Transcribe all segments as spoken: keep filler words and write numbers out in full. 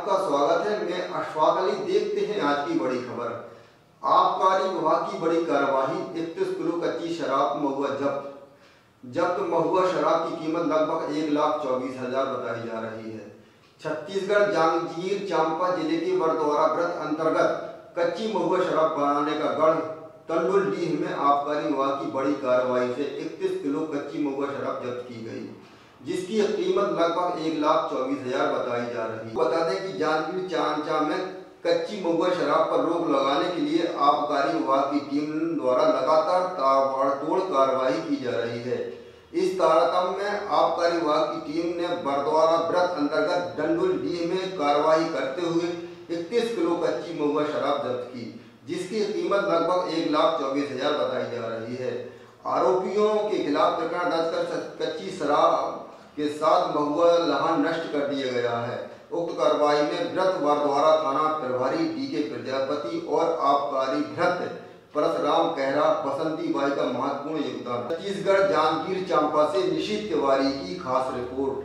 आपका स्वागत है। मैं अशफाक अली। देखते हैं आज की बड़ी खबर। आबकारी विभाग की बड़ी कार्रवाई। इकतीस किलो कच्ची शराब महुआ जब्त। जब्त महुआ शराब की कीमत लगभग एक लाख चौबीस हजार बताई जा रही है। छत्तीसगढ़ जांजगीर चांपा जिले के बरद्वारा व्रत अंतर्गत कच्ची महुआ शराब बनाने का गढ़ टंडुलडीह में आबकारी विभाग की बड़ी कार्रवाई से इकतीस किलो कच्ची महुआ शराब जब्त की गई, जिसकी कीमत लगभग एक लाख चौबीस हजार बताई जा रही है। बता दें कि जांजगीर चांपा में कच्ची महुआ शराब पर रोक लगाने के लिए आबकारी विभाग की टीम द्वारा लगातार ताबड़तोड़ कार्रवाई की जा रही है। इस तारतम्य में आबकारी विभाग की टीम ने बरद्वारा व्रत अंतर्गत डंडुलडीह में कार्रवाई करते हुए इकतीस किलो कच्ची महुआ शराब जब्त की, जिसकी कीमत लगभग एक लाख चौबीस हजार बताई जा रही है। आरोपियों के खिलाफ प्रकरण दर्ज कर कच्ची शराब के साथ महुआ लहान नष्ट कर दिया गया है। उक्त कार्रवाई में व्रत बरद्वारा थाना प्रभारी डी के प्रजापति और आबकारी भ्रत परशुराम कहरा बसंती बाई का महत्वपूर्ण योगदान। छत्तीसगढ़ जांजगीर चांपा से निशित तिवारी की खास रिपोर्ट।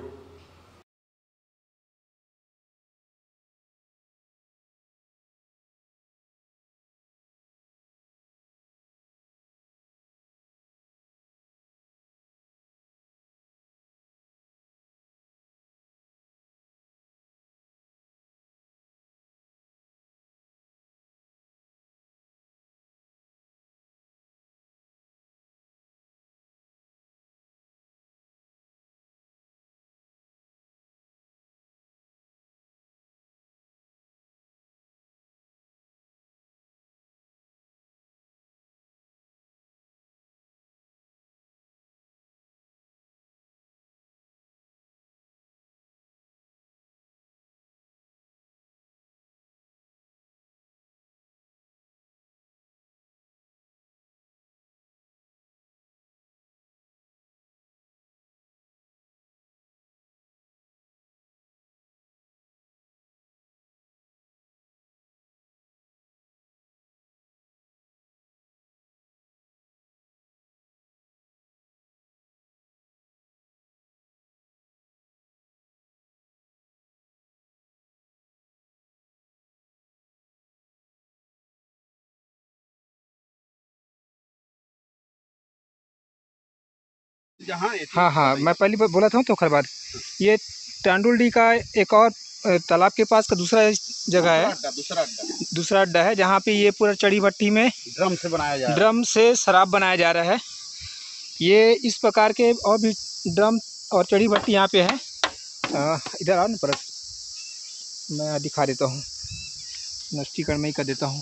जहाँ हाँ हाँ मैं पहली बार बोला था तो खैर बात ये टांडुलडी का एक और तालाब के पास का दूसरा जगह है, दूसरा अड्डा दूसरा अड्डा है जहाँ पे ये पूरा चढ़ी भट्टी में ड्रम से बनाया जा रहा है ड्रम से शराब बनाया जा रहा है। ये इस प्रकार के और भी ड्रम और चढ़ी भट्टी यहाँ पे है। इधर आओ ना पर मैं दिखा देता हूँ, नष्टीकरण में ही कर देता हूँ।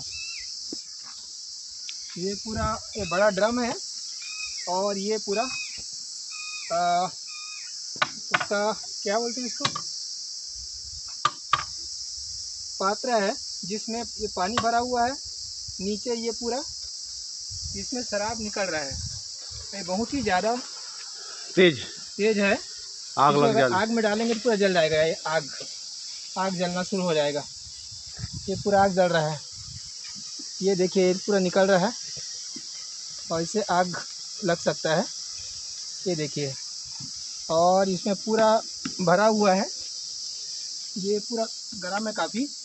ये पूरा ये बड़ा ड्रम है और ये पूरा आ, उसका क्या बोलते हैं इसको, पात्र है जिसमें ये पानी भरा हुआ है। नीचे ये पूरा इसमें शराब निकल रहा है। ये बहुत ही ज़्यादा तेज तेज है। आग लग जाएगा, आग में डालेंगे तो पूरा जल जाएगा। ये आग आग जलना शुरू हो जाएगा। ये पूरा आग जल रहा है। ये देखिए पूरा निकल रहा है और इससे आग लग सकता है। ये देखिए और इसमें पूरा भरा हुआ है। ये पूरा गर्म है काफ़ी।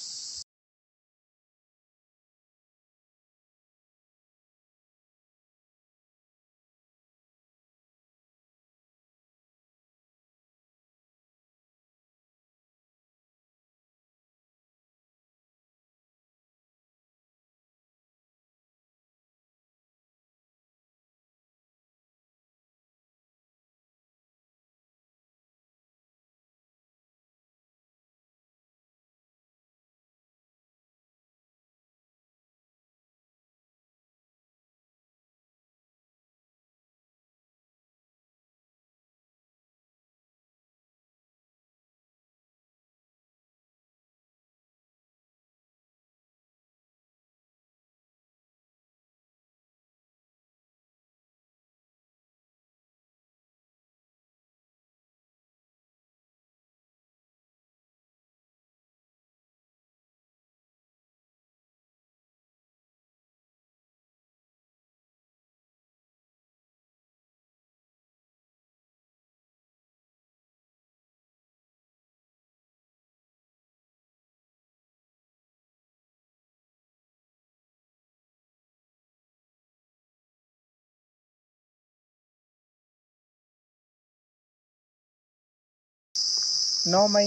नौ मई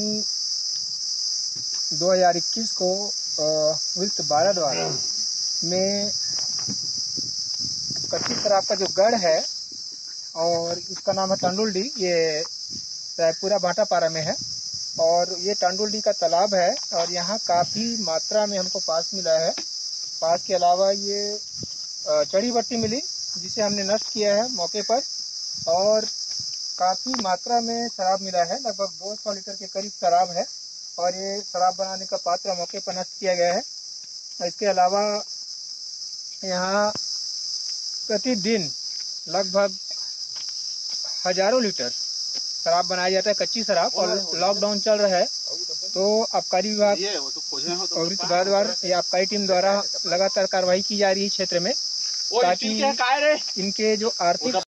दो हज़ार इक्कीस को वित्त बारह द्वारा में कच्ची शराब का जो गढ़ है और इसका नाम है टंडुलडी, ये रायपुरा भाटापारा में है और ये टंडुलडी का तालाब है और यहाँ काफ़ी मात्रा में हमको पास मिला है। पास के अलावा ये चढ़ी बट्टी मिली जिसे हमने नष्ट किया है मौके पर और काफ़ी मात्रा में शराब मिला है, लगभग दो सौ लीटर के करीब शराब है और ये शराब बनाने का पात्र मौके पर नष्ट किया गया है। इसके अलावा यहाँ प्रतिदिन लगभग हजारों लीटर शराब बनाया जाता है, कच्ची शराब, और लॉकडाउन चल रहा है तो आबकारी विभाग और वित्त विभाग द्वारा या आबकारी टीम द्वारा लगातार कार्रवाई की जा रही है क्षेत्र में ताकि इनके जो आर्थिक